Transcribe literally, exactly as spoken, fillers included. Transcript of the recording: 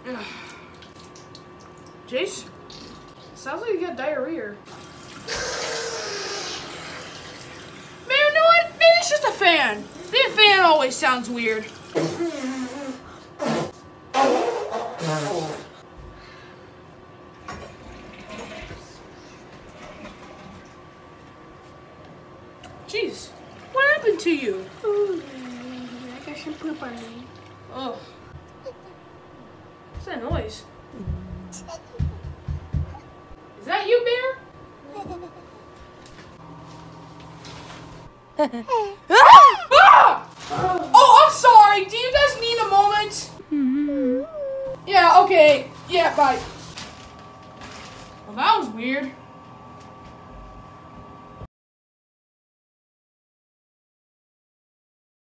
Jace? Sounds like you got diarrhea. Man, you know what? Maybe it's just a fan. The fan always sounds weird. Jeez, what happened to you? Ooh, I got some poop on me. Oh. What's that noise? Is that you, Bear? Ah! Oh, I'm sorry. Do you guys need a moment? Yeah, okay. Yeah, bye.